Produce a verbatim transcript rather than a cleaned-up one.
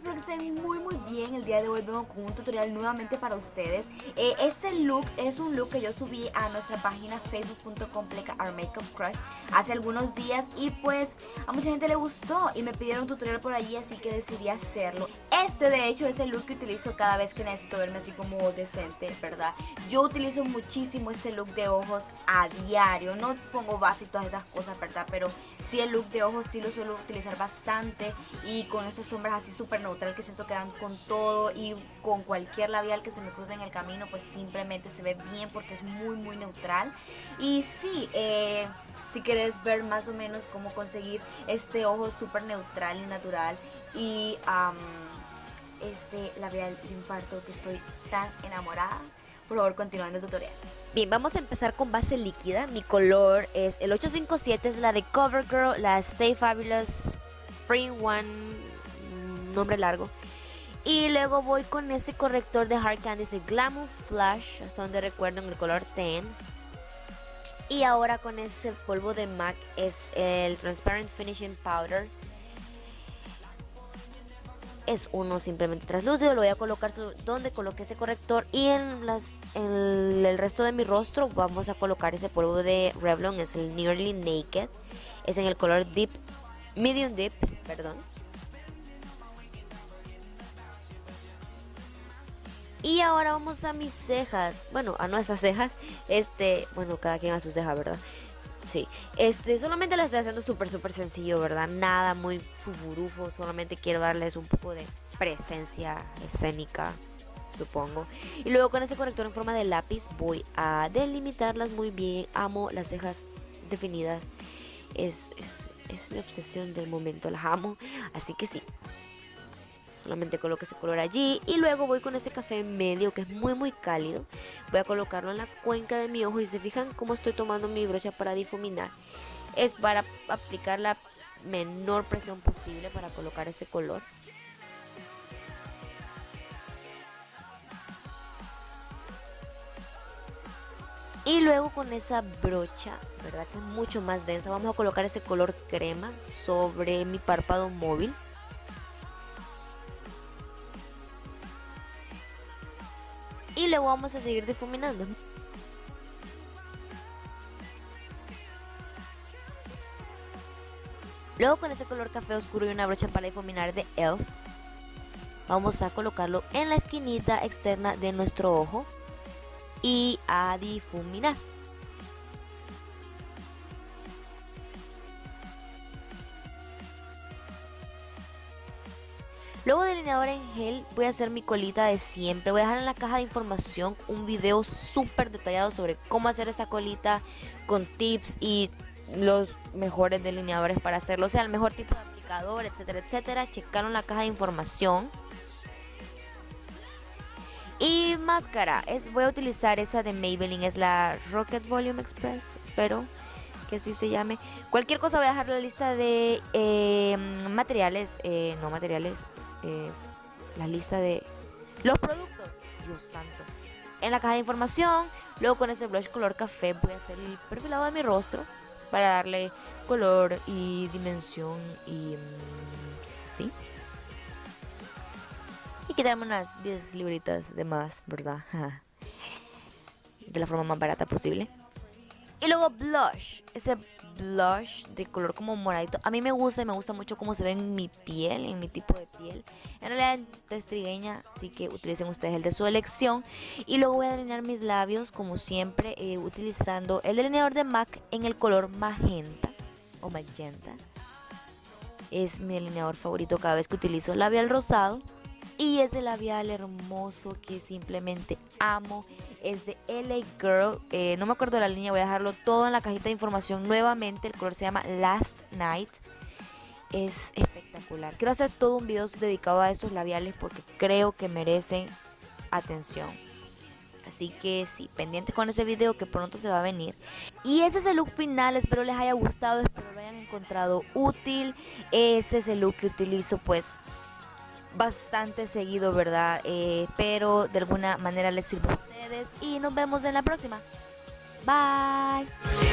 espero que estén muy muy bien. El día de hoy vengo con un tutorial nuevamente para ustedes. eh, Este look es un look que yo subí a nuestra página facebook punto com pleca our makeup crush hace algunos días y pues a mucha gente le gustó y me pidieron un tutorial por allí, así que decidí hacerlo. Este de hecho es el look que utilizo cada vez que necesito verme así como decente, ¿verdad? Yo utilizo muchísimo este look de ojos a diario. No pongo base y todas esas cosas, ¿verdad? Pero sí, el look de ojos sí lo suelo utilizar bastante, y con estas sombras así súper neutral que siento que dan con todo, y con cualquier labial que se me cruce en el camino pues simplemente se ve bien porque es muy muy neutral. Y sí, eh, si quieres ver más o menos cómo conseguir este ojo súper neutral y natural y um, este labial de infarto que estoy tan enamorada, por favor continúen el tutorial. Bien, vamos a empezar con base líquida. Mi color es el ocho cinco siete, es la de CoverGirl, la Stay Fabulous Free One, nombre largo. Y luego voy con ese corrector de Hard Candy, ese Glamour Flash, hasta donde recuerdo, en el color diez. Y ahora con ese polvo de MAC, es el Transparent Finishing Powder. Es uno simplemente translúcido. Lo voy a colocar donde coloqué ese corrector, y en, las, en el resto de mi rostro vamos a colocar ese polvo de Revlon, es el Nearly Naked, es en el color Deep, Medium Deep, perdón. Y ahora vamos a mis cejas, bueno, a nuestras cejas, este, bueno, cada quien a su ceja, ¿verdad? Sí, este, solamente lo estoy haciendo súper, súper sencillo, ¿verdad? Nada muy fufurufo, solamente quiero darles un poco de presencia escénica, supongo. Y luego con ese corrector en forma de lápiz voy a delimitarlas muy bien. Amo las cejas definidas, es, es, es mi obsesión del momento, las amo, así que sí. Solamente coloco ese color allí, y luego voy con ese café medio que es muy muy cálido. Voy a colocarlo en la cuenca de mi ojo, y se fijan cómo estoy tomando mi brocha para difuminar. Es para aplicar la menor presión posible para colocar ese color. Y luego con esa brocha, ¿verdad? Que es mucho más densa, vamos a colocar ese color crema sobre mi párpado móvil. Y luego vamos a seguir difuminando. Luego con ese color café oscuro y una brocha para difuminar de e l f, vamos a colocarlo en la esquinita externa de nuestro ojo y a difuminar. Luego de delineador en gel voy a hacer mi colita de siempre. Voy a dejar en la caja de información un video súper detallado sobre cómo hacer esa colita, con tips y los mejores delineadores para hacerlo, o sea, el mejor tipo de aplicador, etcétera, etcétera. Checaron la caja de información. Y máscara, es, voy a utilizar esa de Maybelline, es la Rocket Volume Express, espero que así se llame. Cualquier cosa voy a dejar la lista de eh, materiales, eh, no materiales, eh, la lista de los productos, Dios santo, en la caja de información. Luego con ese blush color café voy a hacer el perfilado de mi rostro para darle color y dimensión y mmm, sí, y quitarme unas diez libritas de más, ¿verdad? De la forma más barata posible. Y luego blush, ese blush de color como moradito. A mí me gusta y me gusta mucho cómo se ve en mi piel, en mi tipo de piel. En realidad es trigueña, así que utilicen ustedes el de su elección. Y luego voy a delinear mis labios como siempre, eh, utilizando el delineador de MAC en el color magenta o magenta. Es mi delineador favorito cada vez que utilizo labial rosado. Y ese labial hermoso que simplemente amo es de L A Girl, eh, no me acuerdo de la línea, voy a dejarlo todo en la cajita de información nuevamente. El color se llama Last Night, es espectacular. Quiero hacer todo un video dedicado a estos labiales porque creo que merecen atención. Así que sí, pendiente con ese video que pronto se va a venir. Y ese es el look final, espero les haya gustado, espero lo hayan encontrado útil. Ese es el look que utilizo pues bastante seguido, ¿verdad? Eh, pero de alguna manera les sirve a ustedes, y nos vemos en la próxima. Bye.